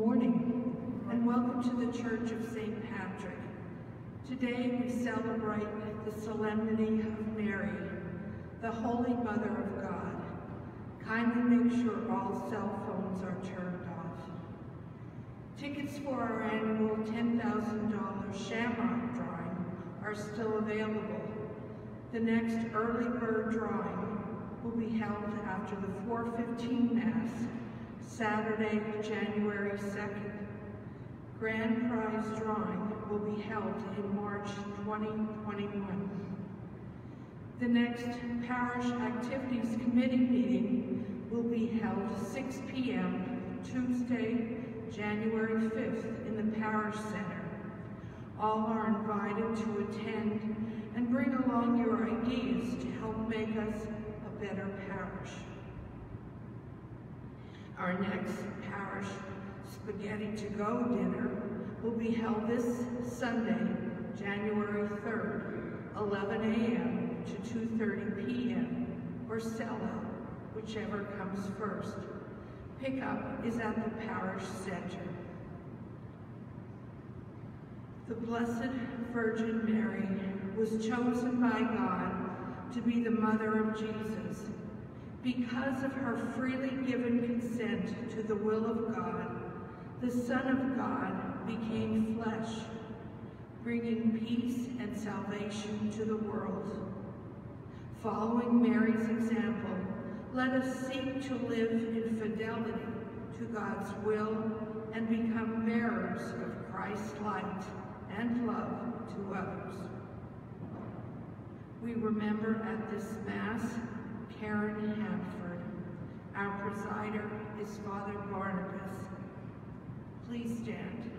morning, and welcome to the Church of St. Patrick. Today we celebrate the Solemnity of Mary, the Holy Mother of God. Kindly make sure all cell phones are turned off. Tickets for our annual $10,000 Shamrock drawing are still available. The next early bird drawing will be held after the 4:15 Mass, Saturday, January 2nd. Grand prize drawing will be held in March 2021. The next Parish Activities Committee meeting will be held 6 p.m. Tuesday, January 5th in the Parish Center. All are invited to attend and bring along your ideas to help make us a better parish. Our next Parish Spaghetti to Go dinner will be held this Sunday, January 3rd, 11 a.m. to 2:30 p.m. or sellout, whichever comes first. Pickup is at the Parish Center. The Blessed Virgin Mary was chosen by God to be the mother of Jesus. Because of her freely given consent to the will of God, the Son of God became flesh, bringing peace and salvation to the world. Following Mary's example, let us seek to live in fidelity to God's will and become bearers of Christ's light and love to others. We remember at this Mass Karen Hanford. Our presider is Father Barnabas. Please stand.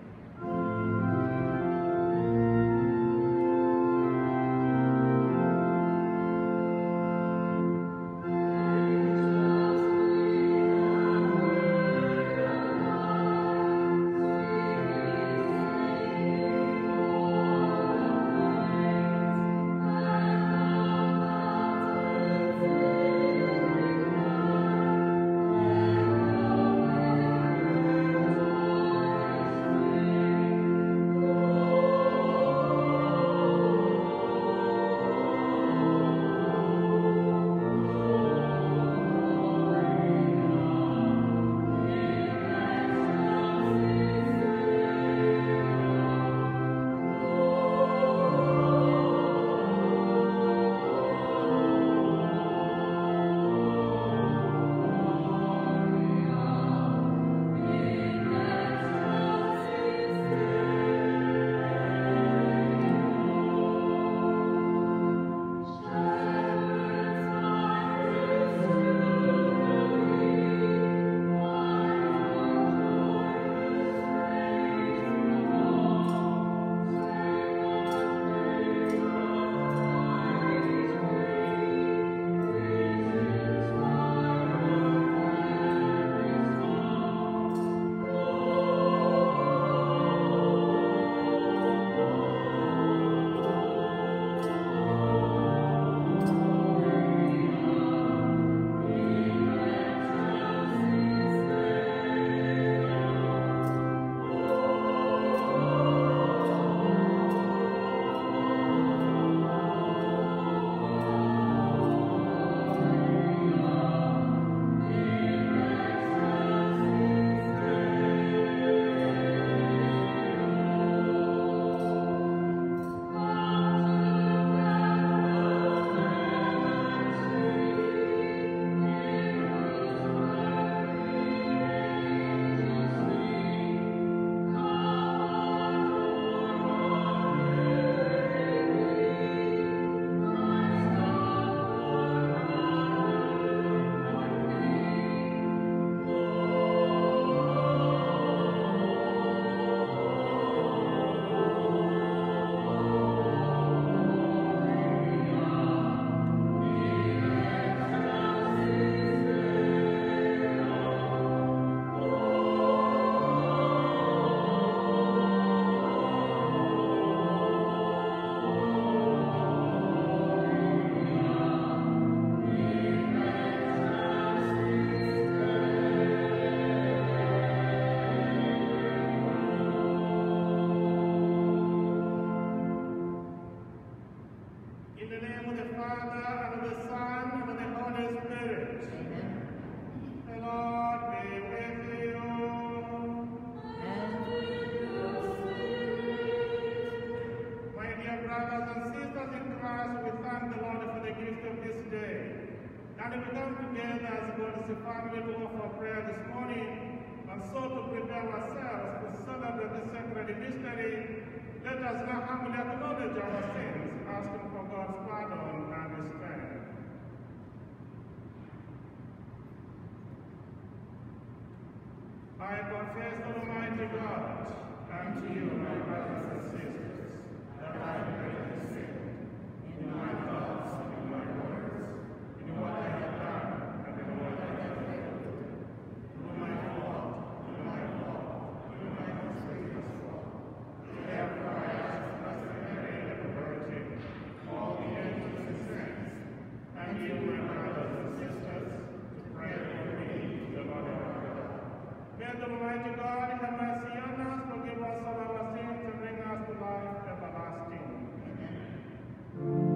confess, Almighty God, and to you, my brothers and sisters, that I have greatly sinned in my thoughts and in my words, in what I have done and in what I have failed to do. Through my fault, through my conspicuous fault. Therefore I ask Blessed Mary, the Virgin, all the angels and saints, and you, my brothers and sisters, to pray for me to the Lord our God. May the Almighty God have mercy on us, forgive us all our sins, and bring us to life everlasting. Amen.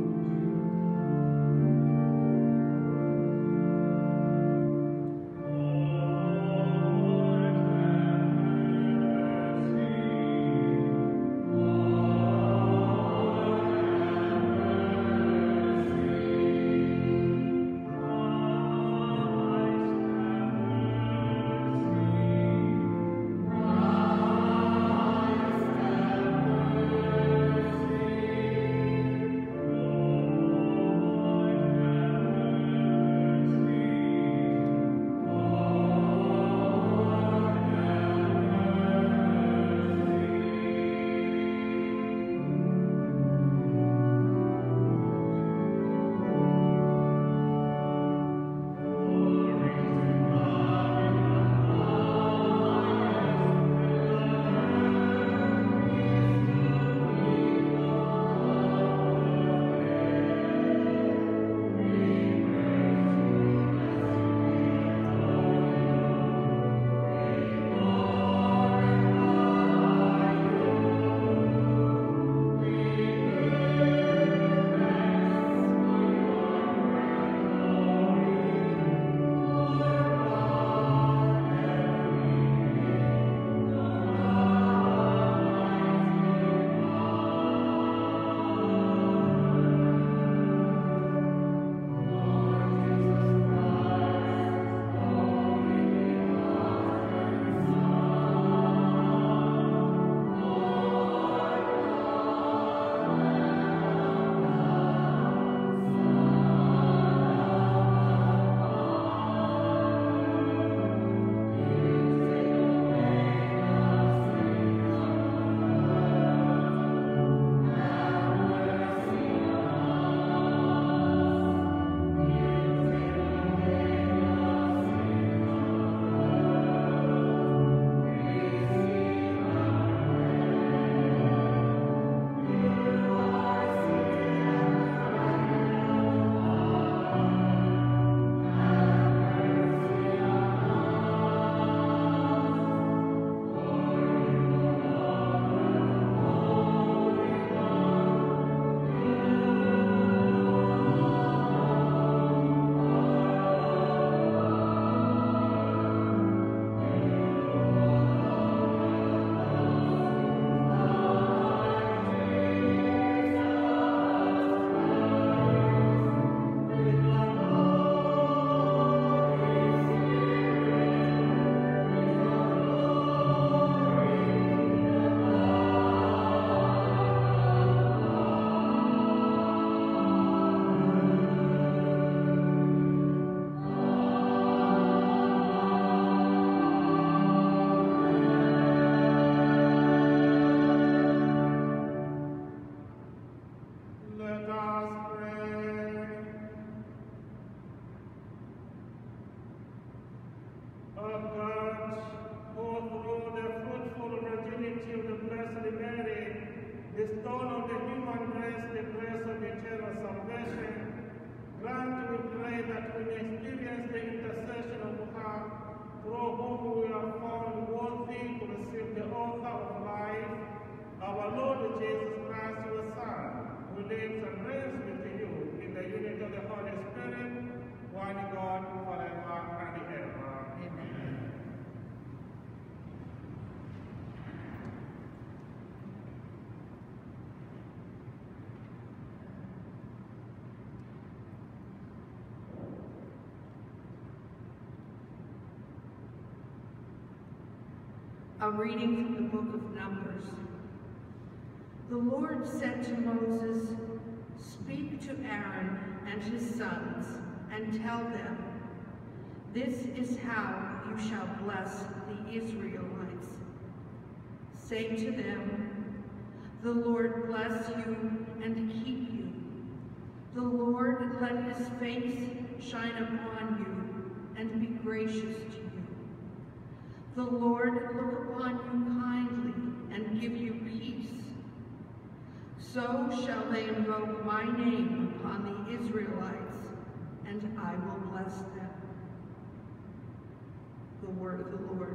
A reading from the book of Numbers. The Lord said to Moses, "Speak to Aaron and his sons and tell them, This is how you shall bless the Israelites. Say to them, the Lord bless you and keep you. The Lord let his face shine upon you and be gracious to you. The Lord look upon you kindly and give you peace. So shall they invoke my name upon the Israelites, and I will bless them. The word of the Lord.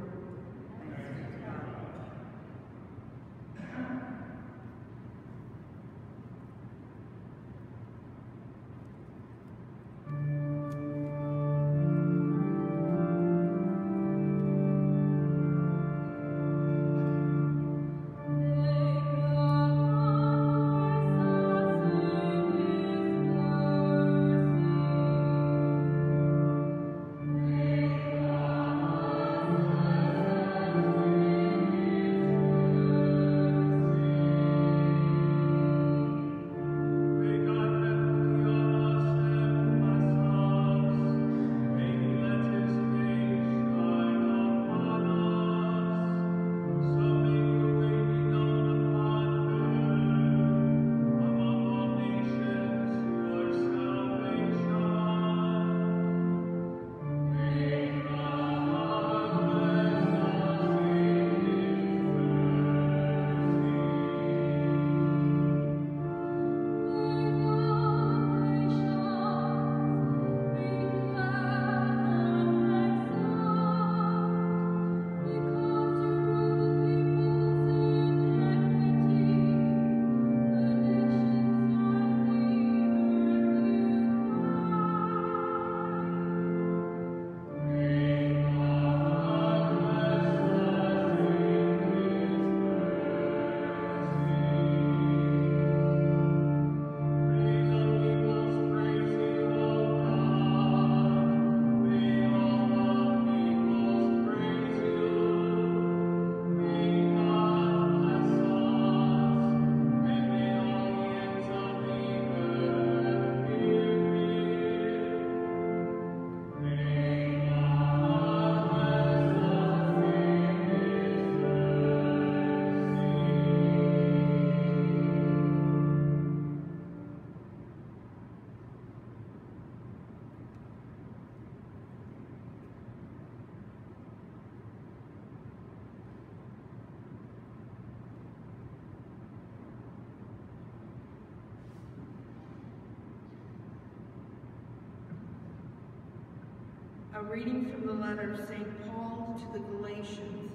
A reading from the letter of St. Paul to the Galatians.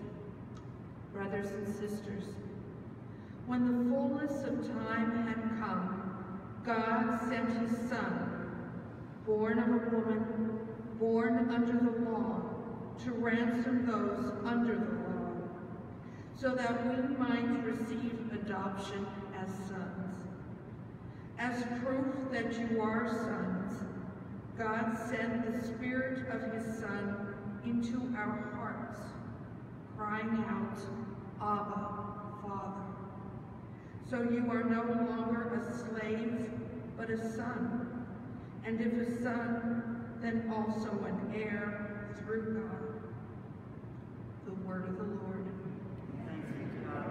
Brothers and sisters, when the fullness of time had come, God sent his Son, born of a woman, born under the law, to ransom those under the law, so that we might receive adoption as sons. As proof that you are sons, God sent the Spirit of his Son into our hearts, crying out, Abba, Father. So you are no longer a slave, but a son. And if a son, then also an heir through God. The word of the Lord. Thanks be to God.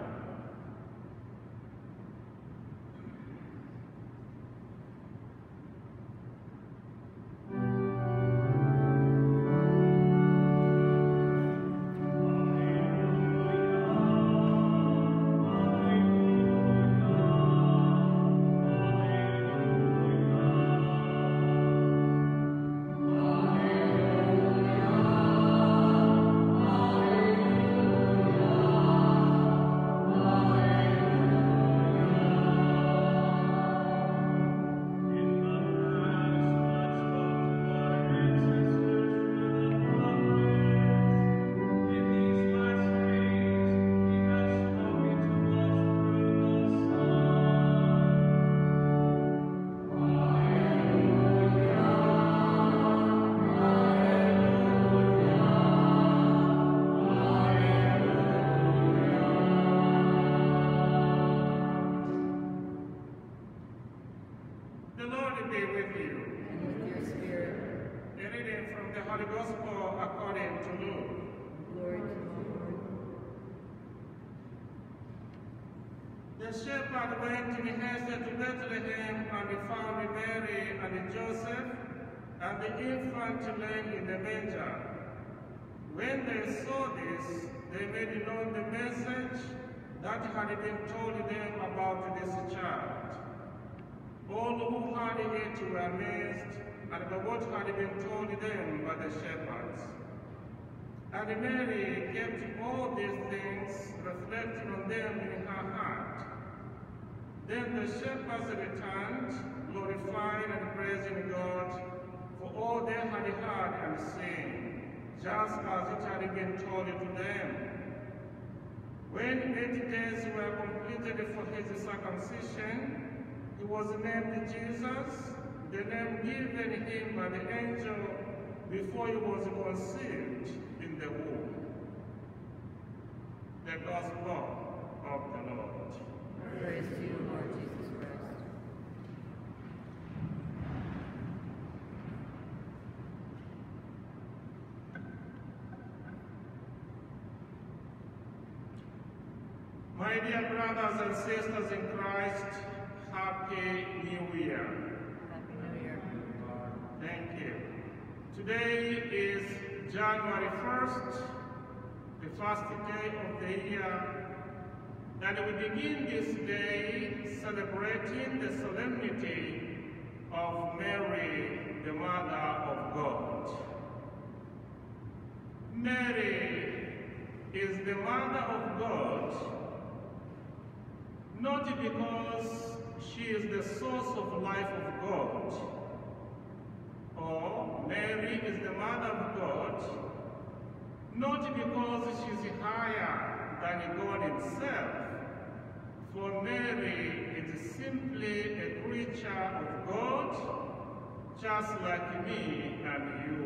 Alleluia. shepherds went in haste to Bethlehem and found Mary and Joseph and the infant lying in the manger. When they saw this, they made known the message that had been told them about this child. All who heard it were amazed at what had been told them by the shepherds. And Mary kept all these things, reflecting on them in her heart. Then the shepherds returned, glorifying and praising God for all they had heard and seen, just as it had been told to them. When 8 days were completed for his circumcision, he was named Jesus, the name given him by the angel before he was conceived in the womb. The Gospel of the Lord. Praise to you, Lord Jesus Christ. My dear brothers and sisters in Christ, Happy New Year. Happy New Year. Thank you. Today is January 1st, the first day of the year, and we begin this day celebrating the solemnity of Mary, the Mother of God. Mary is the Mother of God, not because she is the source of life of God, or Mary is the Mother of God, not because she is higher than God himself, for Mary is simply a creature of God, just like me and you.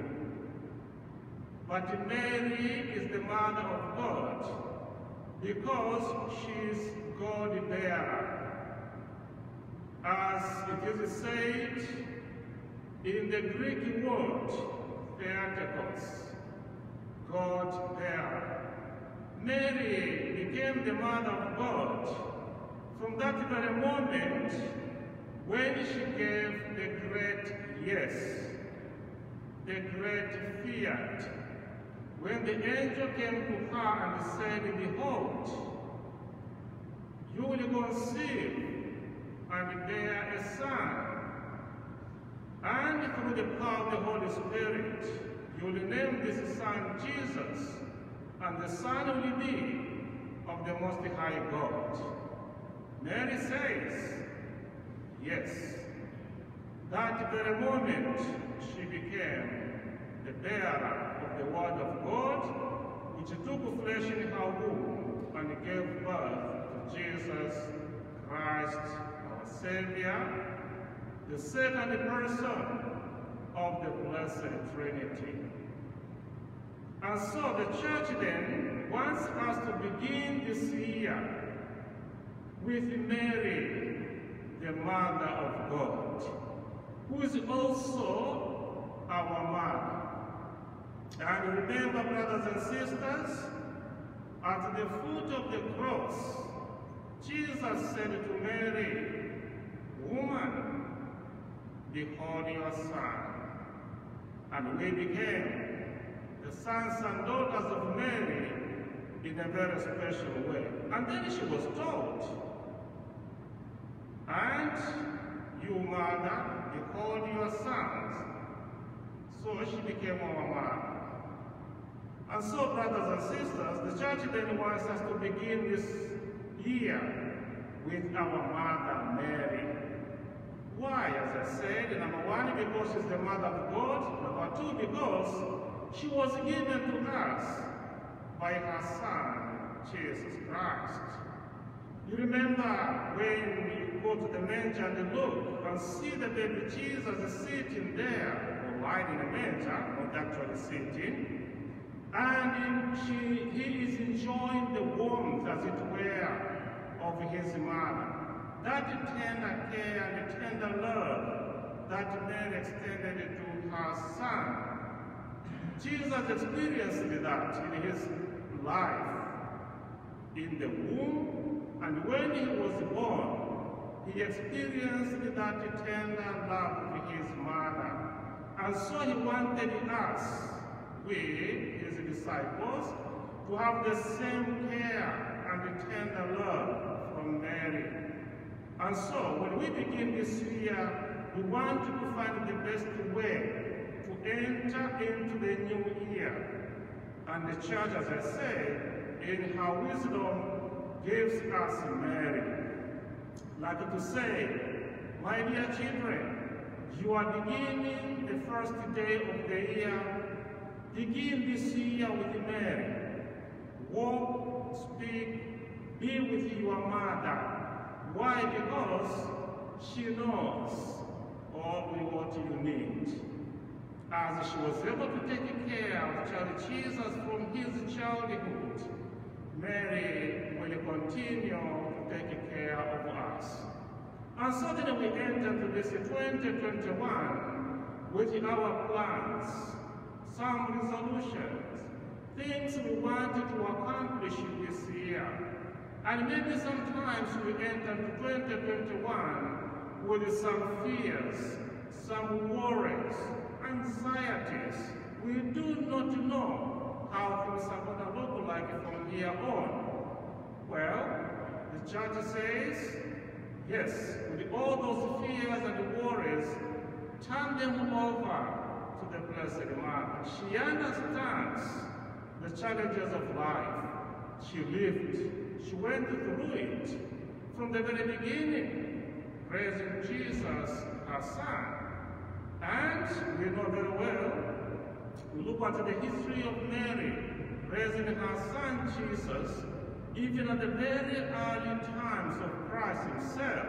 But Mary is the Mother of God because she is God-bearer. As it is said in the Greek word, Theotokos, God-bearer. Mary became the Mother of God from that very moment when she gave the great yes, the great fiat, when the angel came to her and said, behold, you will conceive and bear a son, and through the power of the Holy Spirit, you will name this son Jesus, and the son will be of the Most High God. Mary says, yes. That very moment, she became the bearer of the Word of God, which took flesh in her womb and gave birth to Jesus Christ, our Savior, the second person of the Blessed Trinity. And so the Church then wants us to begin this year with Mary, the Mother of God, who is also our mother. And remember, brothers and sisters, at the foot of the cross, Jesus said to Mary, woman, behold your son. And we became the sons and daughters of Mary in a very special way. And then she was told, and you, mother, behold your sons. So she became our mother. And so, brothers and sisters, the Church then wants us to begin this year with our mother, Mary. Why? As I said, number one, because she's the Mother of God. Number two, because she was given to us by her Son, Jesus Christ. You remember when you go to the manger and look and see the baby Jesus sitting there, or lying in a manger, not actually sitting, and he is enjoying the warmth, as it were, of his mother. That tender care and tender love that Mary extended to her son. Jesus experienced that in his life, in the womb, and when he was born, he experienced that tender love of his mother. And so he wanted us, we, his disciples, to have the same care and tender love from Mary. And so when we begin this year, we want to find the best way to enter into the new year. And the church, as I say, in her wisdom, gives us Mary. Like to say, my dear children, you are beginning the first day of the year. Begin this year with Mary. Walk, speak, be with your mother. Why? Because she knows all what you need. As she was able to take care of child Jesus from his childhood, Mary will continue to take care of us. And suddenly we enter into this 2021 with our plans, some resolutions, things we wanted to accomplish this year. And maybe sometimes we enter into 2021 with some fears, some worries, anxieties. We do not know how things are going to look like from here on. Well, the church says, yes, with all those fears and worries, turn them over to the Blessed Mother. She understands the challenges of life. She lived, she went through it from the very beginning, raising Jesus, her son. And we know very well, we look at the history of Mary, raising her son Jesus, even at the very early times of Christ himself.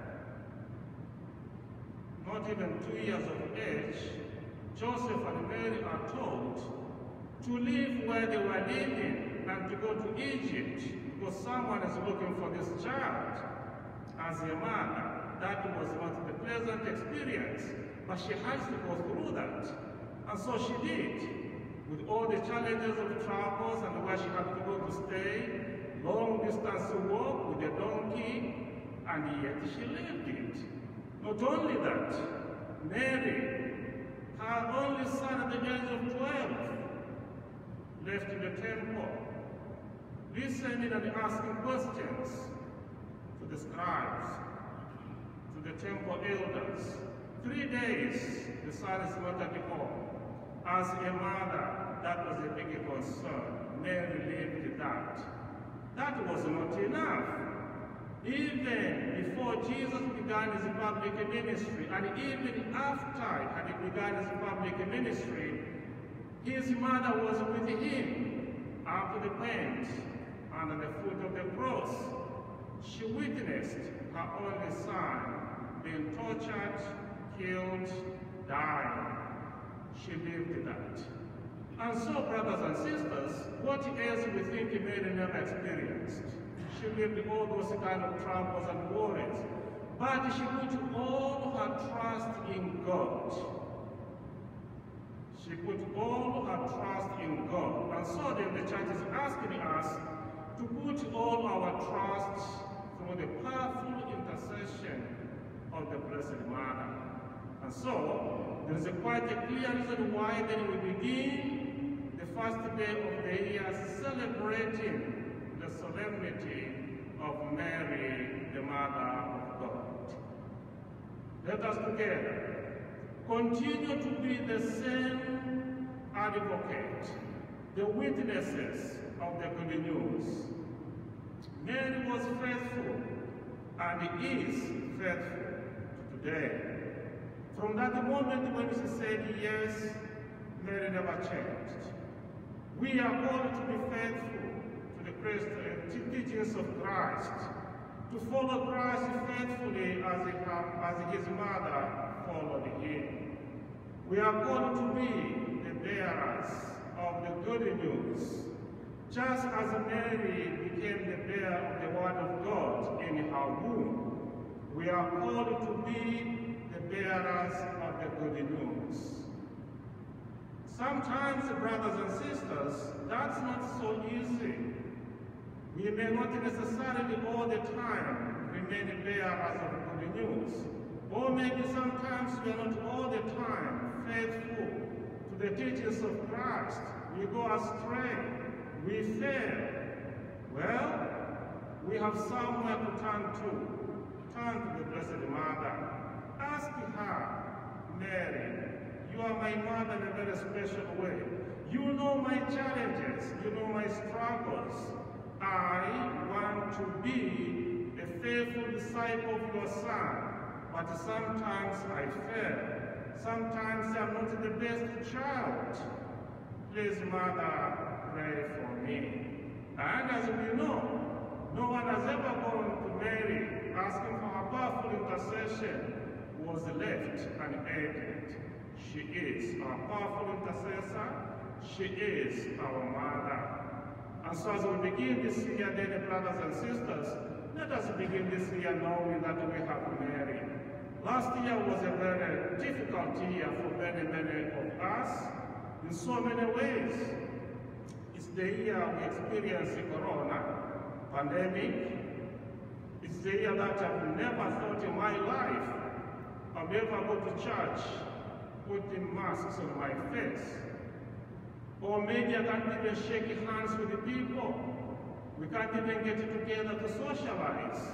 Not even 2 years of age, Joseph and Mary are told to leave where they were living and to go to Egypt because someone is looking for this child. As a mother, that was not the pleasant experience, but she has to go through that. And so she did, with all the challenges of travels and where she had to go to stay, long distance walk with a donkey, and yet she lived it. Not only that, Mary, her only son at the age of 12, left the temple, listening and asking questions to the scribes, to the temple elders. 3 days, the son is not at home. As a mother, that was a big concern. Mary lived that. That was not enough. Even before Jesus began his public ministry, and even after he began his public ministry, his mother was with him up to the point under the foot of the cross. She witnessed her only son being tortured, killed, dying. She lived that. And so, brothers and sisters, what else we think Mary never experienced? She lived all those kind of troubles and worries, but she put all her trust in God. She put all her trust in God. And so then the church is asking us to put all our trust through the powerful intercession of the Blessed Mother. And so there is quite a clear reason why then we begin the first day of the year celebrating the solemnity of Mary, the Mother of God. Let us together continue to be the same advocate, the witnesses of the good news. Mary was faithful and is faithful today. From that moment when she said yes, Mary never changed. We are called to be faithful to the teachings of Christ, to follow Christ faithfully as his mother followed him. We are called to be the bearers of the good news, just as Mary became the bearer of the word of God in her womb. We are called to be the bearers of the good news. Sometimes, brothers and sisters, that's not so easy. We may not necessarily all the time remain bearers of maybe sometimes we are not all the time faithful to the teachings of Christ. We go astray. We fail. Well, we have somewhere to turn to. Turn to the Blessed Mother. Ask her, Mary, you are my mother in a very special way. You know my challenges. You know my struggles. I want to be a faithful disciple of your Son, but sometimes I fail. Sometimes I'm not the best child. Please, Mother, pray for me. And as we know, no one has ever gone to Mary asking for her powerful intercession was left unaided. She is our powerful intercessor. She is our mother. And so as we begin this year, dear brothers and sisters, let us begin this year knowing that we have Mary. Last year was a very difficult year for many of us in so many ways. It's the year we experienced the corona pandemic. It's the year that I've never thought in my life I'll ever go to church putting masks on my face. Or maybe I can't even shake hands with the people. We can't even get together to socialize.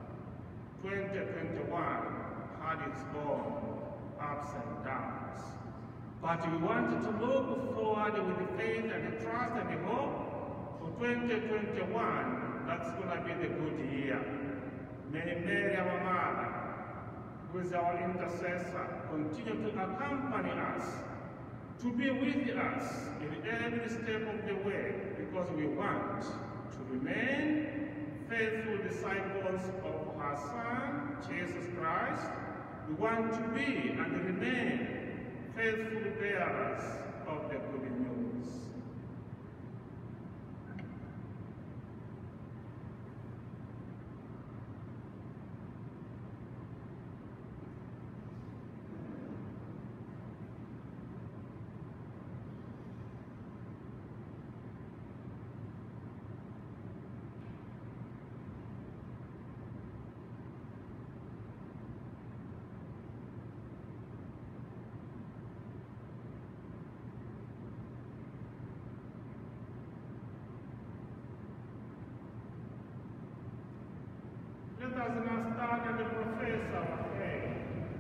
2021 had its own ups and downs. But we wanted to look forward with faith and trust and hope for 2021. That's going to be the good year. May Mary, our Mother, who is our intercessor, continue to accompany us, to be with us in every step of the way, because we want to remain faithful disciples of her Son, Jesus Christ. We want to be and remain faithful bearers of the good news. Let us now start and profess our faith.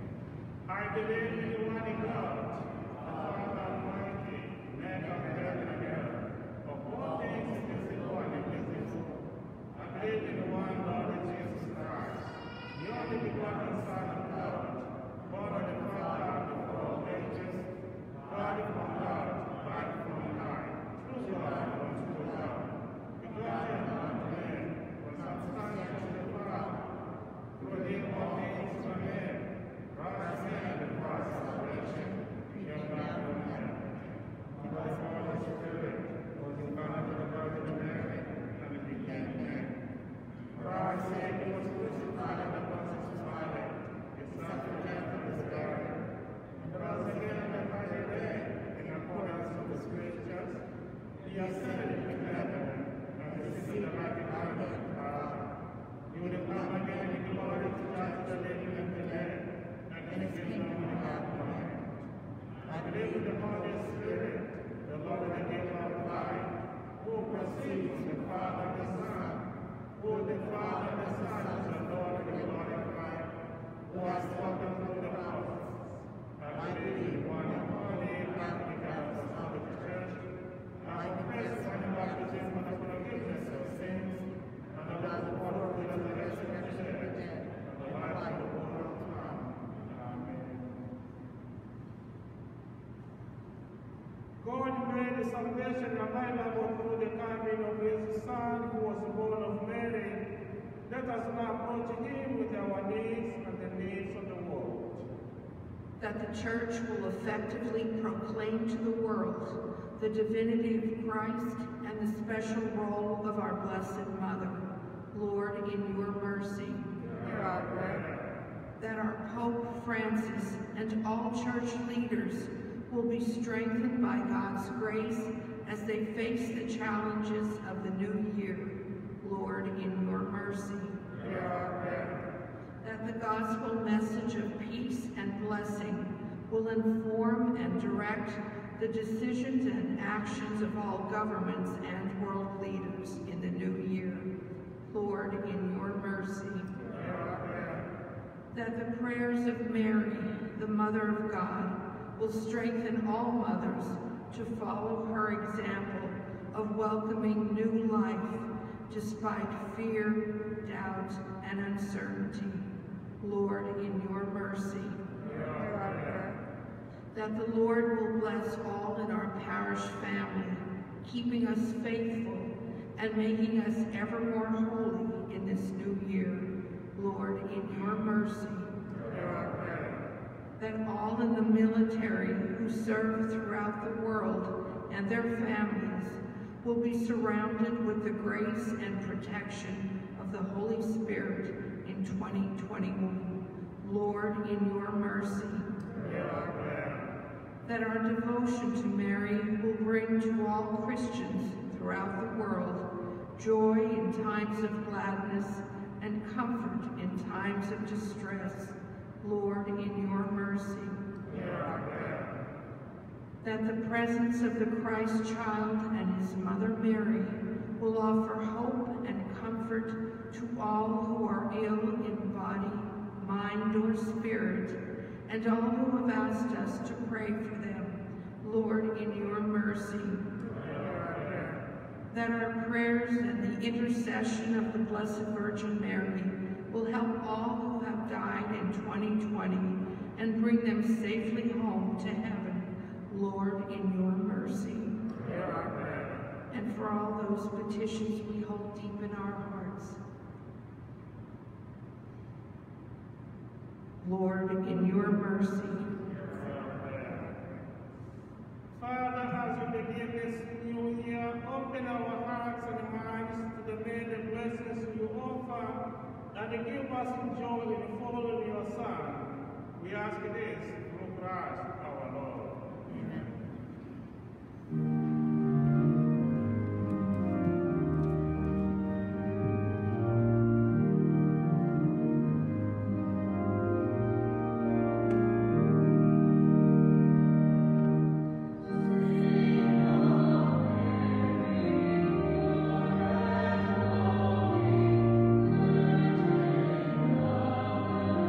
I believe in one God, the Father Almighty, maker of heaven and earth, of all things visible and invisible. I believe in one Lord Jesus Christ, the only begotten Son of God, born of the Father before all ages, God from God, light from light, true God from true God, begotten of men, consubstantial to the Father. Through him all things were made. Christ and the cross salvation came down from heaven. And by the Holy Spirit was incarnate of the Virgin Mary and became man. Christ said he was crucified and the Pontius Pilate. He suffered death and was buried. And rose again on the third day in accordance with the Scriptures. He ascended into heaven and is seated at the right hand of the Father. He will come again in glory to judge the living and the dead, and his kingdom will have no end. I believe in the Holy Spirit, the Lord and the giver of life, who proceeds from the Father and the Son, who the Father and the Son is the Lord and the glorified, who has spoken through the prophets. I believe in one holy Catholic Apostolic Church. I confess my baptism for the forgiveness of sins, and the blood of the resurrection of the dead, and the life of the world to come. Amen. God made salvation available through the coming of his Son, who was born of Mary. Let us now approach him with our needs and the needs of the world. That the Church will effectively proclaim to the world the divinity of Christ and the special role of our Blessed Mother. Lord, in your mercy. Hear our prayer. That our Pope Francis and all church leaders will be strengthened by God's grace as they face the challenges of the new year. Lord, in your mercy. Hear our prayer. That the gospel message of peace will inform and direct the decisions and actions of all governments and world leaders in the new year. Lord, in your mercy. That the prayers of Mary, the Mother of God, will strengthen all mothers to follow her example of welcoming new life despite fear, doubt, and uncertainty. Lord, in your mercy. That the Lord will bless all in our parish family, keeping us faithful and making us ever more holy in this new year. Lord, in your mercy. That all in the military who serve throughout the world and their families will be surrounded with the grace and protection of the Holy Spirit in 2021. Lord, in your mercy. That our devotion to Mary will bring to all Christians throughout the world joy in times of gladness and comfort in times of distress. Lord, in your mercy. That the presence of the Christ child and his mother Mary will offer hope and comfort to all who are ill in body, mind, or spirit, and all who have asked us to pray for them. Lord, in your mercy. That our prayers and the intercession of the Blessed Virgin Mary will help all who have died in 2020 and bring them safely home to heaven. Lord, in your mercy. And for all those petitions we hold deep in our hearts. Lord, in your mercy. Father, as we begin this new year, open our hearts and minds to the many blessings you offer and give us joy in following your Son. We ask this through Christ our Lord. Amen.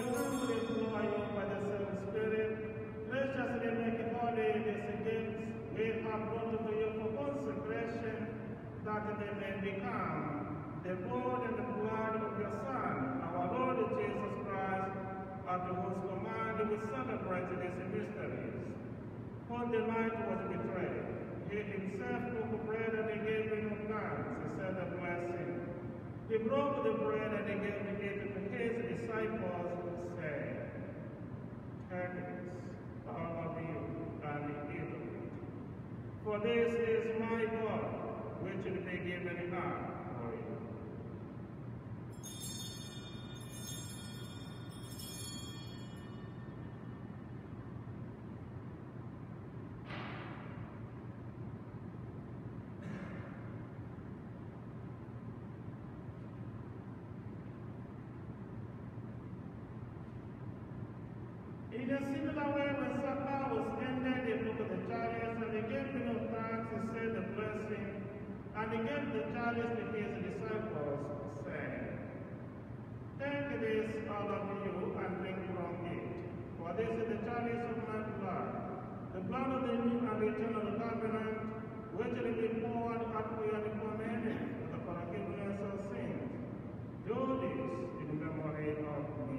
we humbly implore you by the same Spirit, graciously make holy these gifts we have brought to you for consecration, that they may become the body and the blood of your Son, our Lord Jesus Christ, at whose command we celebrate these mysteries. On the night was betrayed, he himself took bread and he gave him thanks. He said a blessing. He broke the bread and he gave it to his disciples, saying, "Take this, all of you, and eat of it. For this is my body, which will be given up for you." In a similar way, when supper was ended, he took the chalice and he gave him thanks, he said a blessing, and he gave the chalice to his disciples, saying, "Take this, all of you, and drink from it. For this is the chalice of my blood, the blood of the new and eternal covenant, which will be poured out for you and for many for the forgiveness of sins. Do this in memory of me."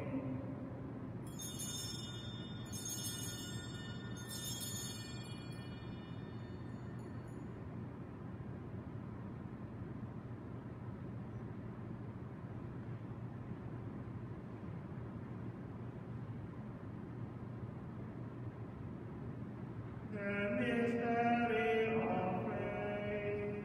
The mystery of faith.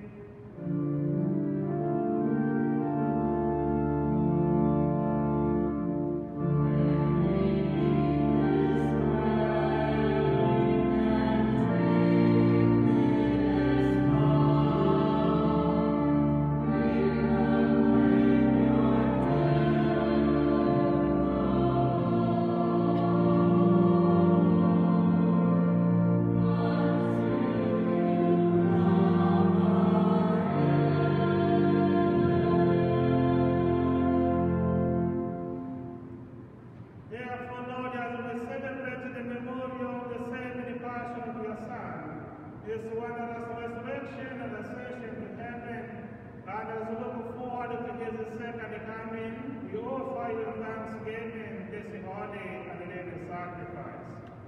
Therefore, Lord, as we celebrate the memorial of the saving passion of your Son, this wondrous resurrection and ascension to heaven, and as we look forward to his second coming, we offer you thanksgiving this holy and living sacrifice.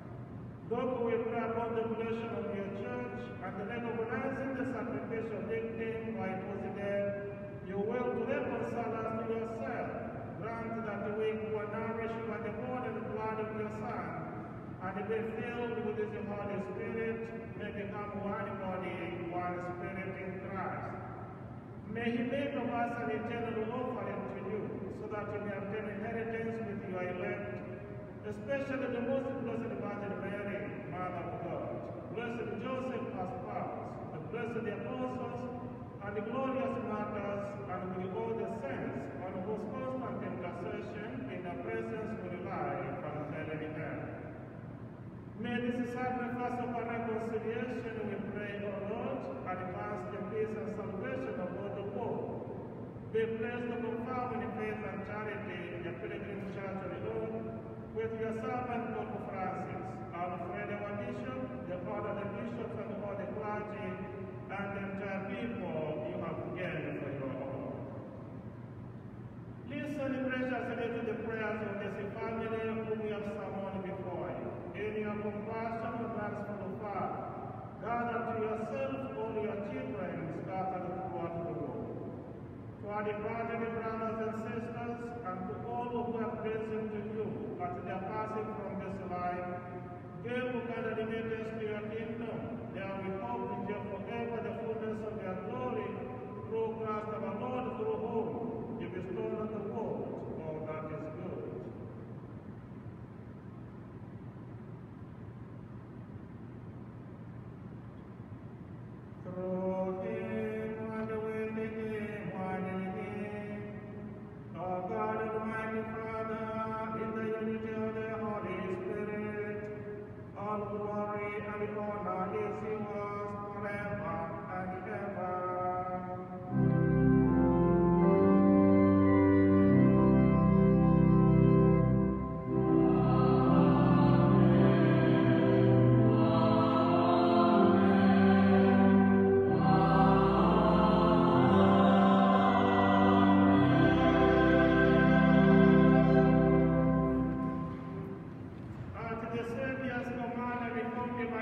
Though we pray upon the blessing of your church and recognizing the sacrificial victim by it was dead, you will to reconcile us to yourself. Grant that we who are nourished by the body and blood of your Son, and be filled with his Holy Spirit, may become one body, one spirit in Christ. May he make of us an eternal offering to you, so that you may obtain inheritance with your elect, especially the most blessed Virgin Mary, Mother of God, blessed Joseph as spouse, the blessed apostles, and the glorious martyrs, and with all the saints, on whose constant intercession in the presence we rely from heaven and earth. May this sacrifice of our reconciliation, we pray, O Lord, advance the peace and salvation of all the world. Be blessed to confirm in faith and charity the pilgrim church of the Lord, with your servant Pope Francis, Alfred our Bishop, the other the bishops and all the clergy, and the entire people you have gained for your own. Listen graciously to the prayers of this family whom we have summoned before you. In your compassion and merciful Father, gather to yourself all your children scattered throughout the world. To our departed brothers and sisters, and to all who have risen to you at their passing from this life, give kind admittance to your kingdom. There we hope to enjoy forever the fullness of your glory, through Christ our Lord, through whom you bestow on the world all that is good. Through him, and with him, and in him, O God Almighty Father, in the unity of the Holy Spirit, all glory and honor is yours forever and ever.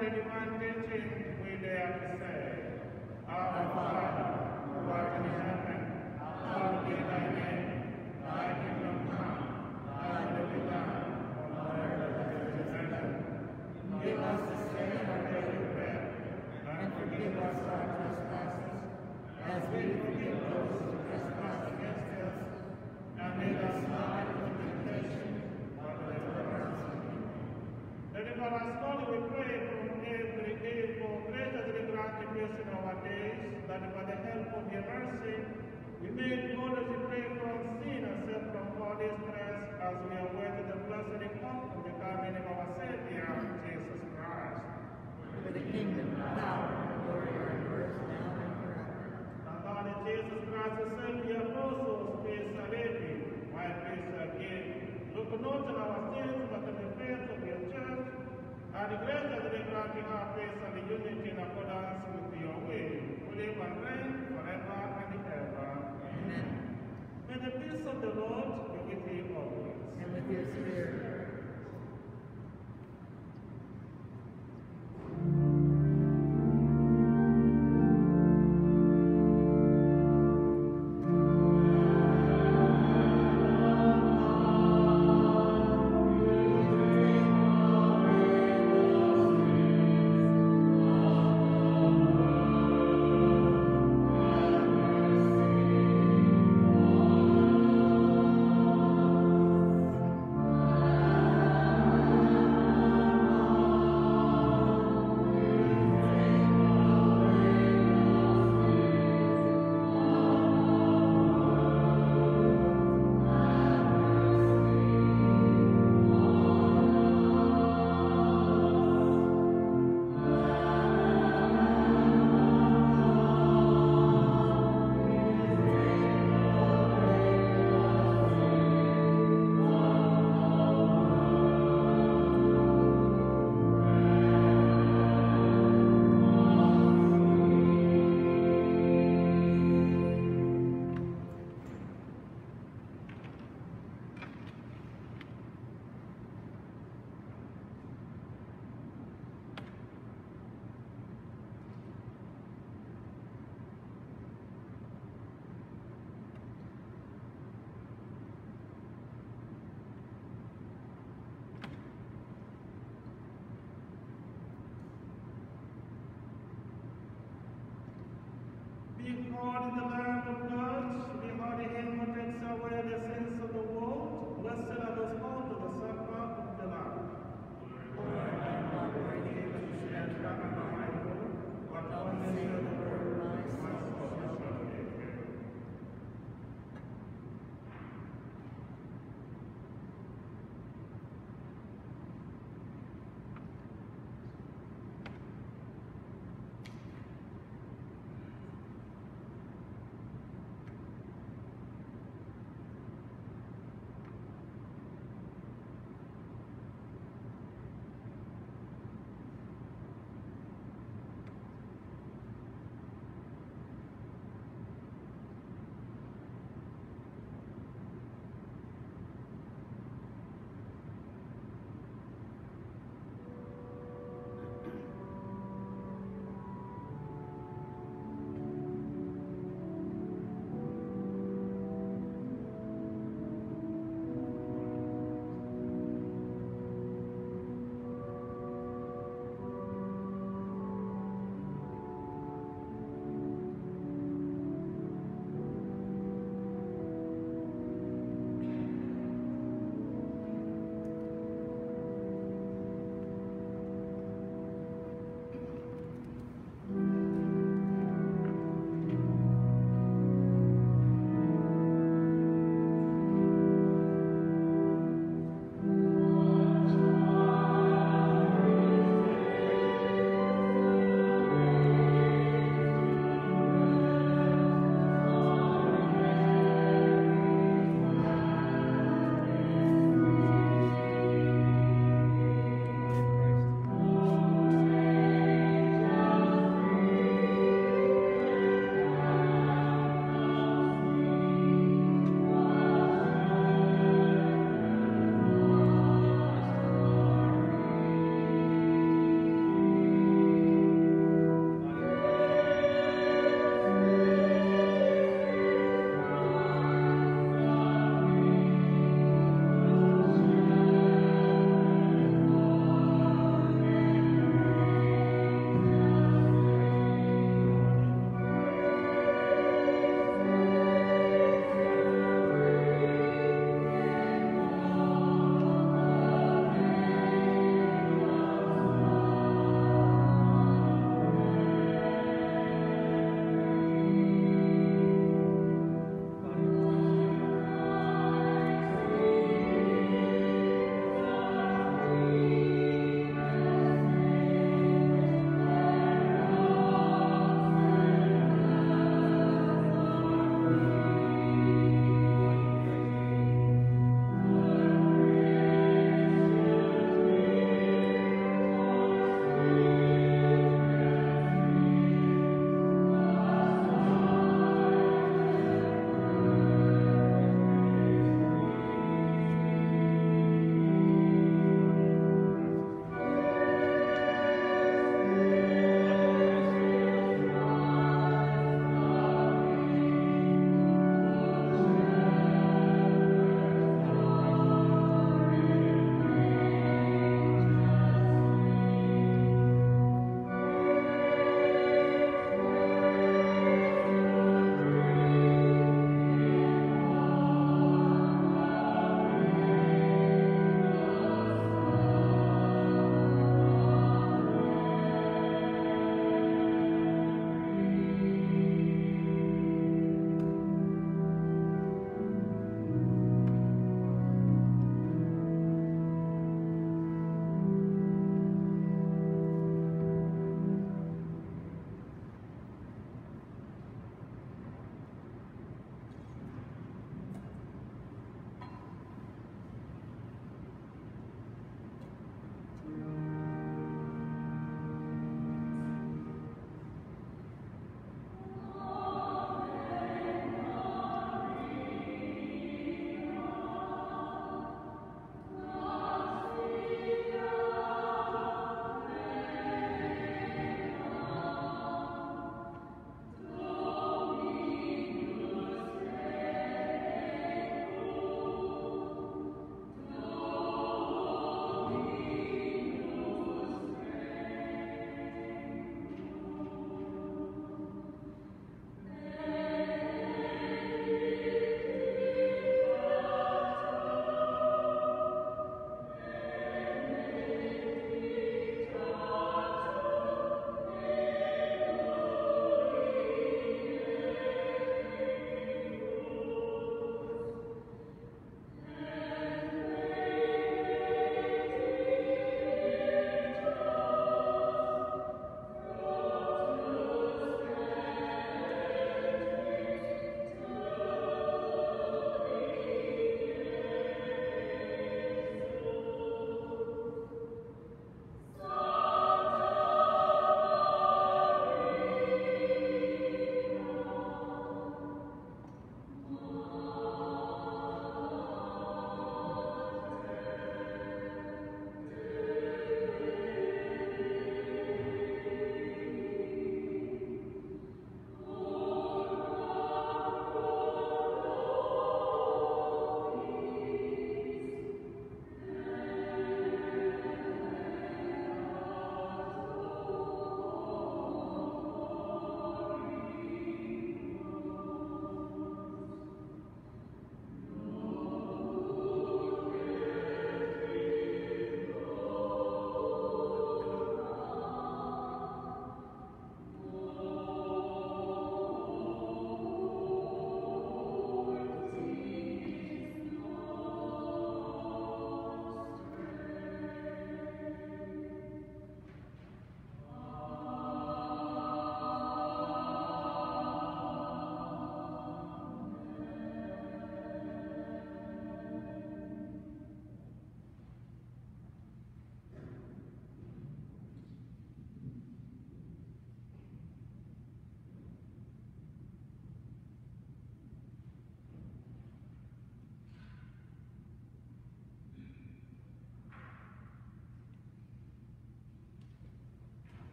the divine teaching, we dare to say, Our Father, who art in heaven, hallowed be thy name. Thy kingdom come, thy will be done, on earth as it is in heaven. Give us this day our daily bread, and forgive us our trespasses, as we forgive those who trespass against us. And lead us not into temptation, but deliver us from evil. Deliver us, Lord, we pray, from every evil. Grant us the grant grace in our days, that by the help of your mercy, we may boldly pray from sin and save from all distress, as we await the blessed hope of the coming of our Savior, Jesus Christ. For the kingdom, power, and glory are yours now and forever. And Lord Jesus Christ, who said to the apostles, peace I leave you, my peace I give you. Look not on our sins, but on the faith of your church, and grant us the granting our peace and the unity in accordance with your will, who live and reign forever and ever. Amen. May the peace of the Lord be with you always. And with your spirit. Behold the Lamb of God, behold him who takes away the sins of the world. Blessed are those called to the supper of the Lamb. Lord, I am not worthy that you should enter under my roof, but only say the word, my soul shall be healed.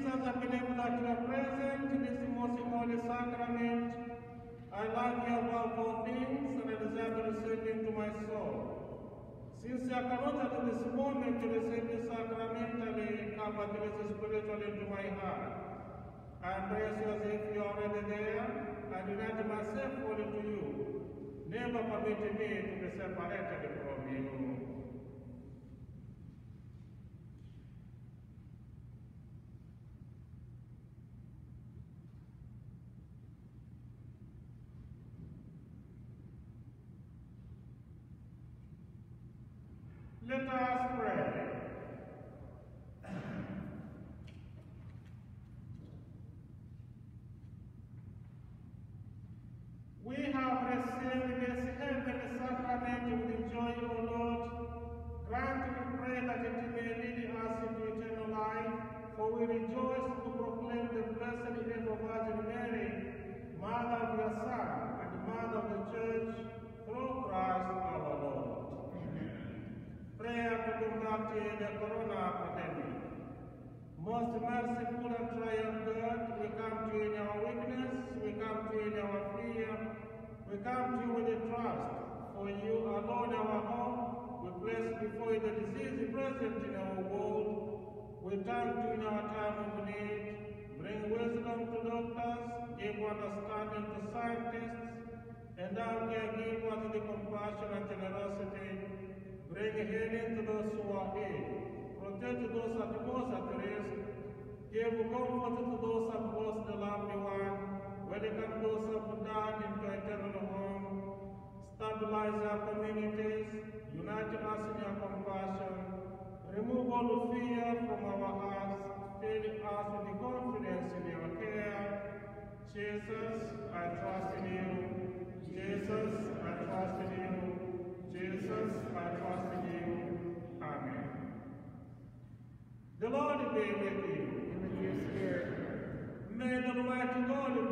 Jesus, I believe that you are present in this most holy sacrament. I love you above all things, and I desire to receive you into my soul. Since I cannot at this moment to receive you sacramentally, come at least spiritually into my heart. I embrace you as if you are already there. I unite myself fully to you. Never permit me to be separated from you. Let us pray. We have received this heavenly sacrament with joy, O Lord. Grant, we pray, that it may lead us into eternal life, for we rejoice to proclaim the blessed ever Virgin Mary, Mother of your Son, and Mother of the Church, through Christ our Lord. Prayer to combat the corona epidemic. Most merciful and triumphant God, we come to you in our weakness, we come to you in our fear, we come to you with a trust. For you alone our hope, we place before you the disease present in our world. We turn to you in our time of need. Bring wisdom to doctors, give understanding to scientists, and thou give us the compassion and generosity. Bring healing to those who are ill. Protect those at most at risk. Give comfort to those who have lost the loved one. Welcome those who have died into eternal home. Stabilize our communities. Unite us in your compassion. Remove all fear from our hearts. Fill us with the confidence in your care. Jesus, I trust in you. Jesus, I trust in you. Jesus, I trust in you. Amen. The Lord be with you. And with your spirit. May the Almighty God